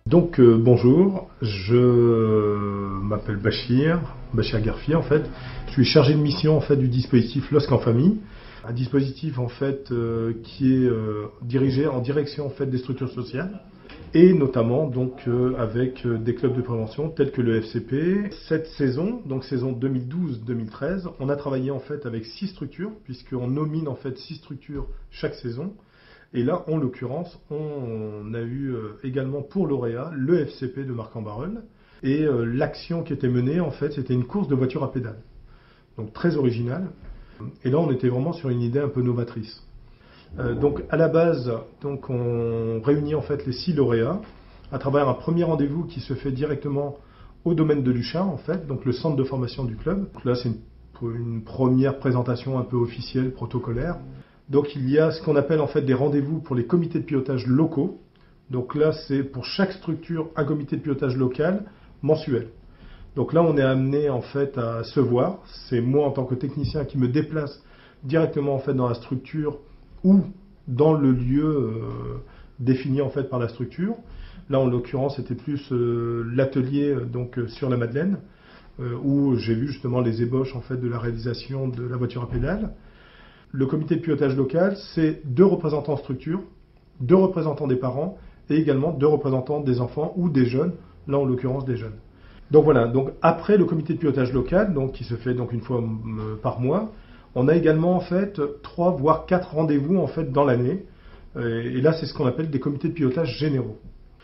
Bonjour, je m'appelle Bachir Garfi en fait. Je suis chargé de mission en fait du dispositif LOSC en famille, un dispositif en fait qui est dirigé en direction en fait des structures sociales et notamment avec des clubs de prévention tels que le FCP. Cette saison, donc saison 2012-2013, on a travaillé en fait avec 6 structures puisqu'on nomine en fait 6 structures chaque saison. Et là, en l'occurrence, on a eu également pour lauréat le FCP de Marc-en-Barœul. Et l'action qui était menée, en fait, c'était une course de voiture à pédales. Donc très originale. Et là, on était vraiment sur une idée un peu novatrice. Donc à la base, on réunit en fait les 6 lauréats à travers un premier rendez-vous qui se fait directement au domaine de Luchin, en fait, donc le centre de formation du club. Donc là, c'est une première présentation un peu officielle, protocolaire. Donc il y a ce qu'on appelle en fait des rendez-vous pour les comités de pilotage locaux. Donc là, c'est pour chaque structure un comité de pilotage local mensuel. Donc là, on est amené en fait à se voir. C'est moi en tant que technicien qui me déplace directement en fait dans la structure ou dans le lieu défini en fait par la structure. Là, en l'occurrence, c'était plus l'atelier sur la Madeleine où j'ai vu justement les ébauches en fait de la réalisation de la voiture à pédales. Le comité de pilotage local, c'est 2 représentants structure, 2 représentants des parents et également 2 représentants des enfants ou des jeunes, là en l'occurrence des jeunes. Donc voilà, donc après le comité de pilotage local, qui se fait donc une fois par mois, on a également en fait 3 voire 4 rendez-vous en fait dans l'année. Et là c'est ce qu'on appelle des comités de pilotage généraux.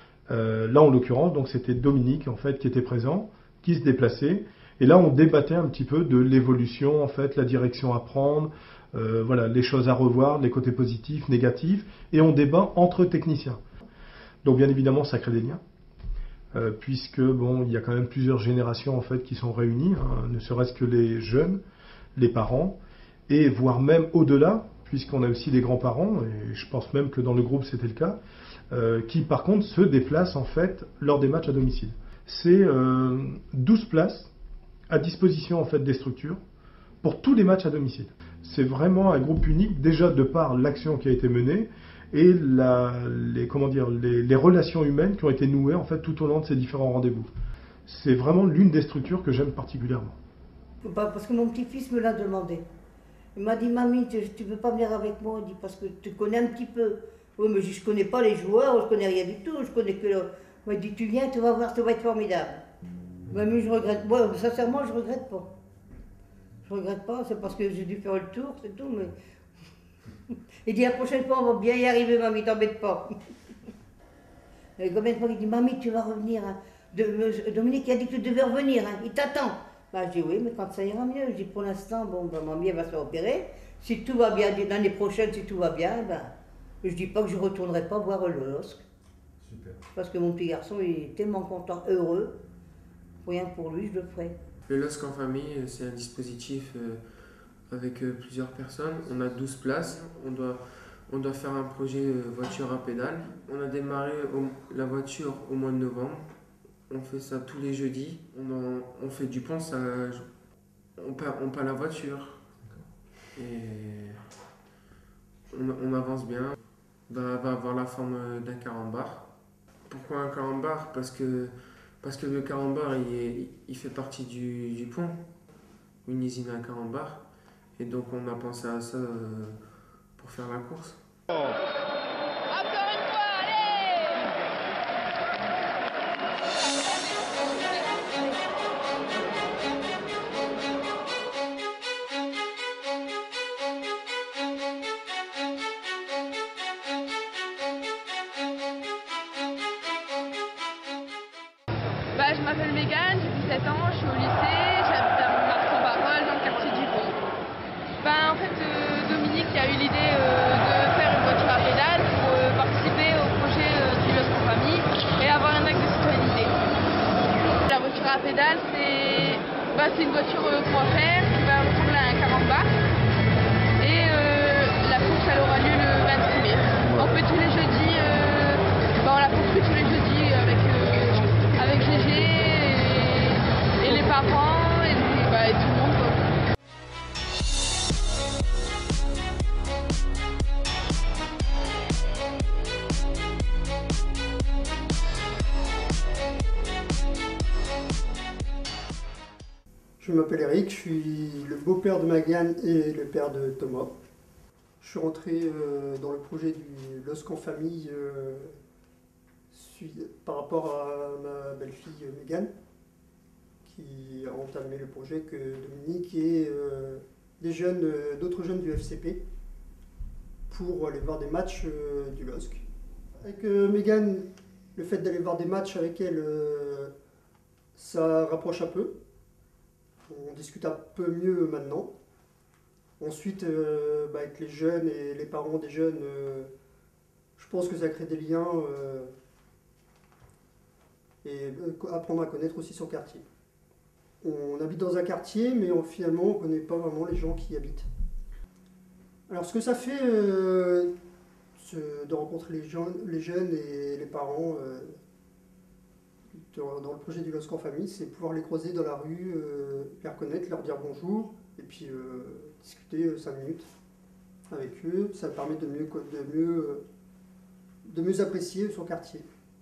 Là en l'occurrence, donc c'était Dominique en fait qui était présent, qui se déplaçait. Et là on débattait un petit peu de l'évolution en fait, la direction à prendre. Les choses à revoir, les côtés positifs, négatifs, et on débat entre techniciens. Donc bien évidemment, ça crée des liens, puisque il y a quand même plusieurs générations en fait qui sont réunies, ne serait-ce que les jeunes, les parents, et voire même au-delà, puisqu'on a aussi des grands-parents, et je pense même que dans le groupe c'était le cas, qui par contre se déplacent en fait lors des matchs à domicile. C'est 12 places à disposition en fait des structures pour tous les matchs à domicile. C'est vraiment un groupe unique, déjà de par l'action qui a été menée et les relations humaines qui ont été nouées en fait tout au long de ces différents rendez-vous. C'est vraiment l'une des structures que j'aime particulièrement. Parce que mon petit-fils me l'a demandé. Il m'a dit, mamie, tu veux pas venir avec moi? Il dit, parce que tu connais un petit peu. Oui, mais je connais pas les joueurs, je connais rien du tout, je connais que... Il m'a dit, tu viens, tu vas voir, ça va être formidable. Mamie, je regrette. Moi, sincèrement, je regrette pas. Je regrette pas, c'est parce que j'ai dû faire le tour, c'est tout, mais... Il dit, la prochaine fois, on va bien y arriver, mamie, t'embête pas. Et combien de fois il dit, mamie, tu vas revenir, hein. Dominique a dit que tu devais revenir, hein. Il t'attend. Je dis, oui, mais quand ça ira mieux. Je dis, pour l'instant, mamie, elle va se faire opérer. Si tout va bien, l'année prochaine, si tout va bien, je dis pas que je retournerai pas voir le LOSC. Super. Parce que mon petit garçon, il est tellement content, heureux. Rien que pour lui, je le ferai. Le LOSC en famille, c'est un dispositif avec plusieurs personnes. On a 12 places. On doit faire un projet voiture à pédales. On a démarré la voiture au mois de novembre. On fait ça tous les jeudis. On fait du ponçage. On peint la voiture. Et on avance bien. Va avoir la forme d'un carambar. Pourquoi un carambar? Parce que le carambar, il fait partie du pont, une usine à carambar. Et donc on a pensé à ça pour faire la course. Encore une fois, allez! Je m'appelle Mégane, j'ai 17 ans, je suis au lycée, j'habite à Marc-en-Barœul dans le quartier du Pont. En fait, Dominique a eu l'idée de faire une voiture à pédales pour participer au projet du LOSC en famille et avoir un acte de citoyenneté. La voiture à pédales, c'est une voiture qu'on va faire qui va ressembler à un carambar. Et la course, elle aura lieu le 26 mai. On fait tous les jeudis, on la construit tous les jeudis avec Gégé et les parents et tout le monde. Je m'appelle Eric, je suis le beau-père de Magane et le père de Thomas. Je suis rentré dans le projet du LOSC en famille par rapport à ma belle-fille Mégane, qui a entamé le projet que Dominique et d'autres jeunes du FCP pour aller voir des matchs du LOSC. Avec Mégane, le fait d'aller voir des matchs avec elle, ça rapproche un peu. On discute un peu mieux maintenant. Ensuite, avec les jeunes et les parents des jeunes, je pense que ça crée des liens et apprendre à connaître aussi son quartier. On habite dans un quartier, mais finalement, on ne connaît pas vraiment les gens qui y habitent. Alors, ce que ça fait de rencontrer les jeunes et les parents dans le projet du LOSC en famille, c'est pouvoir les croiser dans la rue, les reconnaître, leur dire bonjour, et puis discuter 5 minutes avec eux. Ça permet de mieux apprécier son quartier.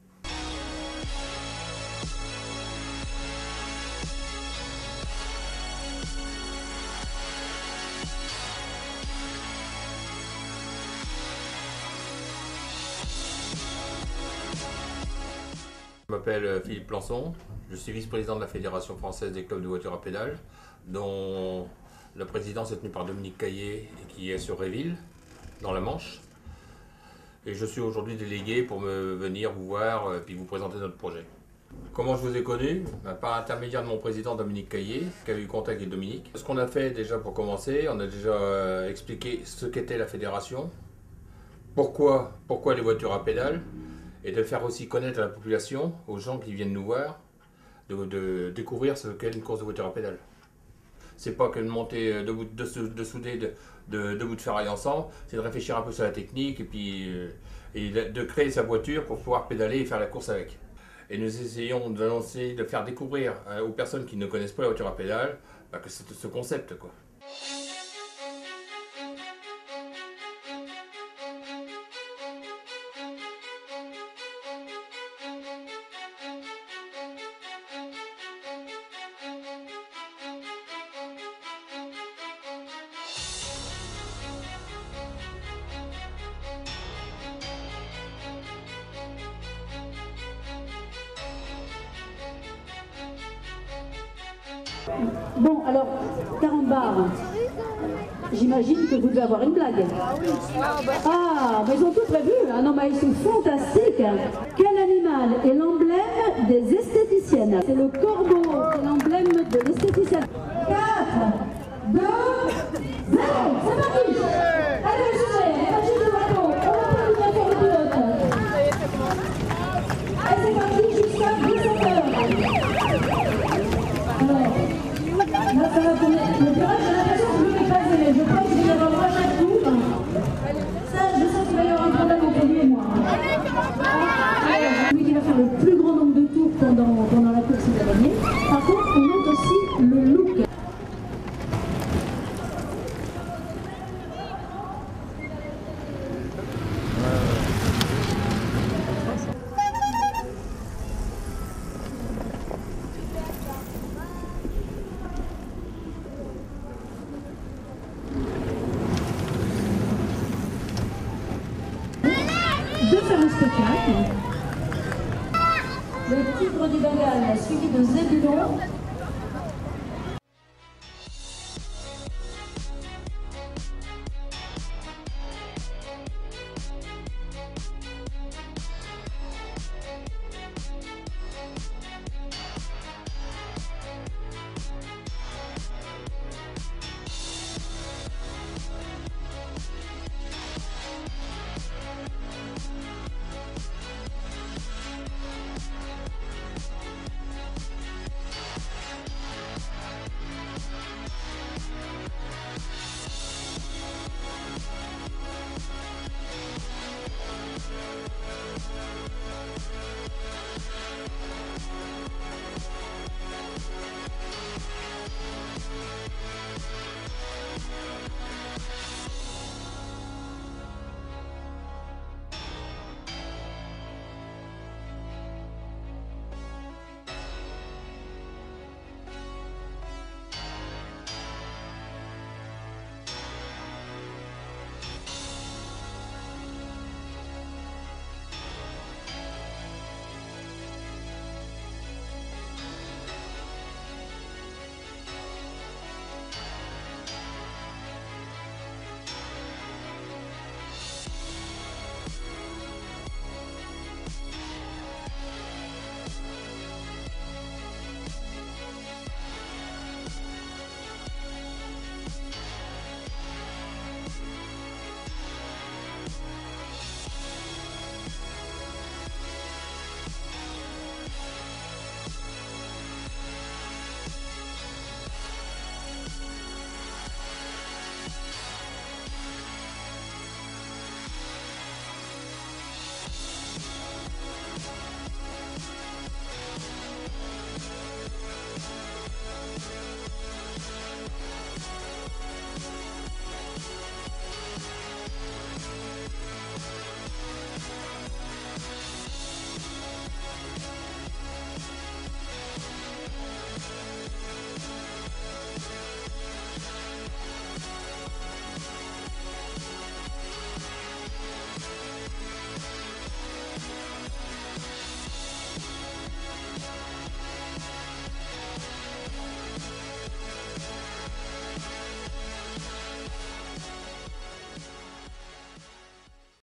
Je m'appelle Philippe Plançon, je suis vice-président de la Fédération française des clubs de voitures à pédales, dont la présidence est tenue par Dominique Caillé et qui est sur Réville, dans la Manche. Et je suis aujourd'hui délégué pour venir vous voir et puis vous présenter notre projet. Comment je vous ai connu? Par l'intermédiaire de mon président Dominique Caillé, qui a eu contact avec Dominique. Ce qu'on a fait déjà pour commencer, on a déjà expliqué ce qu'était la fédération, pourquoi les voitures à pédales, et de faire aussi connaître à la population, aux gens qui viennent nous voir, de découvrir ce qu'est une course de voiture à pédales. C'est pas que de monter, de souder deux bouts de ferraille ensemble, c'est de réfléchir un peu sur la technique et puis de créer sa voiture pour pouvoir pédaler et faire la course avec. Et nous essayons de faire découvrir aux personnes qui ne connaissent pas la voiture à pédales que c'est ce concept, quoi. Bon, alors, Carambar, j'imagine que vous devez avoir une blague. Ah, mais ils ont tout prévu, hein. Non, mais ils sont fantastiques. Quel animal est l'emblème des esthéticiennes? C'est le corbeau, c'est l'emblème de l'esthéticienne. 4, 2, 0, c'est parti. Allez, je vais, imagine le bateau, on va pas pour le pilote. Allez, c'est parti jusqu'à 17h. Là, ça va tourner. Le virage, j'ai l'impression que je ne vais pas aimer. Je pense qu'il va y avoir un chaque tour. Ça, je sens qu'il va y avoir un problème entre lui et moi. Celui qui va faire le plus grand nombre de tours pendant la course, il va gagner. Par contre, on note aussi le look. De faire un spectacle. Le tigre du Bengale suivi de Zébulon.